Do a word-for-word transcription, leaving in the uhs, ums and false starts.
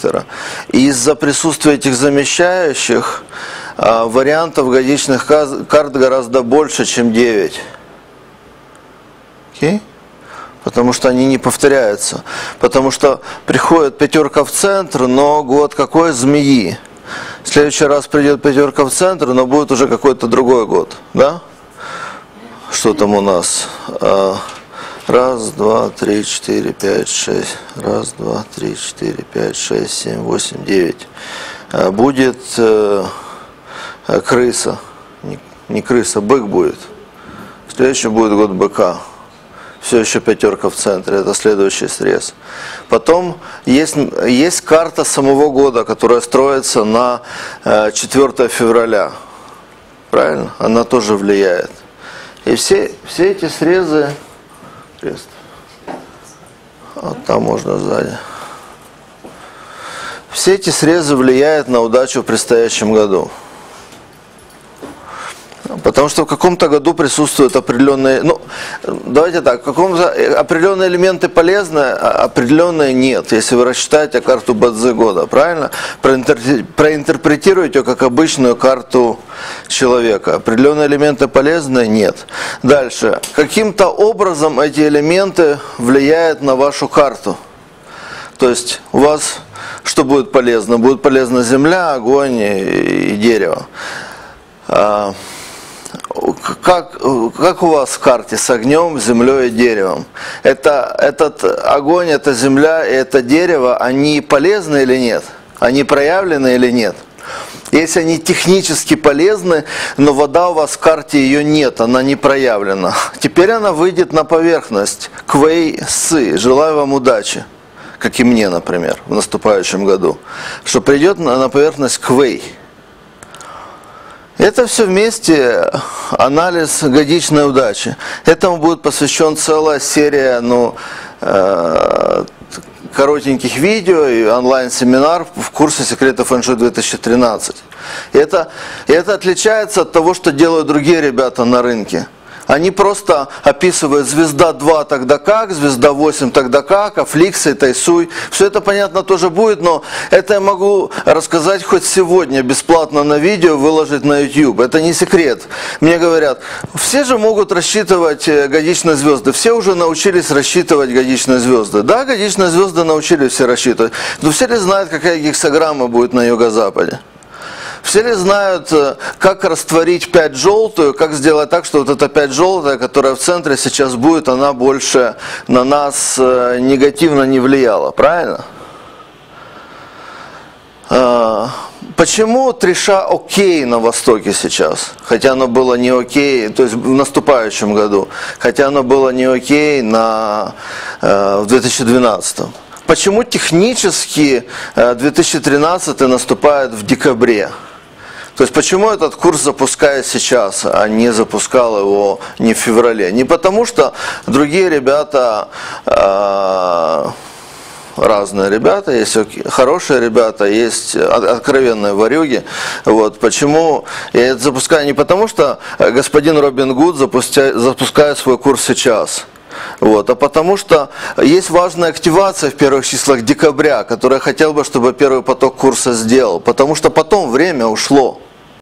характера. И из-за присутствия этих замещающих а, вариантов годичных карт гораздо больше, чем девять. Окей? Потому что они не повторяются. Потому что приходит пятерка в центр, но год какой? Змеи. В следующий раз придет пятерка в центр, но будет уже какой-то другой год. Да? Что там у нас? Раз, два, три, четыре, пять, шесть. Раз, два, три, четыре, пять, шесть, семь, восемь, девять. Будет э, крыса. Не, не крыса, бык будет. Следующий будет год быка. Все еще пятерка в центре, это следующий срез. Потом есть, есть карта самого года, которая строится на четвёртое февраля. Правильно? Она тоже влияет. И все, все эти срезы... Крест. Вот там можно сзади. Все эти срезы влияют на удачу в предстоящем году. Потому что в каком-то году присутствуют определенные, ну, давайте так, в каком-то определенные элементы полезны, а определенные нет. Если вы рассчитаете карту Бадзи года, правильно? Проинтерпретируете ее как обычную карту человека. Определенные элементы полезны, нет. Дальше. Каким-то образом эти элементы влияют на вашу карту. То есть у вас что будет полезно? Будет полезна земля, огонь и дерево. Как, как у вас в карте с огнем, землей и деревом? Это, этот огонь, эта земля и это дерево, они полезны или нет? Они проявлены или нет? Если они технически полезны, но вода у вас в карте ее нет, она не проявлена. Теперь она выйдет на поверхность. Квей Сы. Желаю вам удачи. Как и мне, например, в наступающем году. Что придет на поверхность Квей. Это все вместе анализ годичной удачи. Этому будет посвящен целая серия ну, э, коротеньких видео и онлайн-семинар в курсе секретов фэн-шуй две тысячи тринадцать. И это, и это отличается от того, что делают другие ребята на рынке. Они просто описывают звезда два тогда как, звезда восемь тогда как, аффликсы, тайсуй. Все это понятно тоже будет, но это я могу рассказать хоть сегодня бесплатно на видео, выложить на YouTube. Это не секрет. Мне говорят, все же могут рассчитывать годичные звезды, все уже научились рассчитывать годичные звезды. Да, годичные звезды научились все рассчитывать, но все ли знают, какая гексаграмма будет на юго-западе? Все ли знают, как растворить пять желтую, как сделать так, что вот эта пять желтая, которая в центре сейчас будет, она больше на нас негативно не влияла, правильно? Почему Триша окей на Востоке сейчас, хотя оно было не окей, то есть в наступающем году, хотя оно было не окей на, в две тысячи двенадцатом? Почему технически две тысячи тринадцатый наступает в декабре? То есть почему этот курс запускает сейчас, а не запускал его не в феврале? Не потому что другие ребята, э, разные ребята, есть хорошие ребята, есть откровенные ворюги. Вот, почему я это запускаю? Не потому что господин Робин Гуд запускает, запускает свой курс сейчас. Вот, а потому что есть важная активация в первых числах декабря, которую я хотел бы, чтобы первый поток курса сделал. Потому что потом время ушло.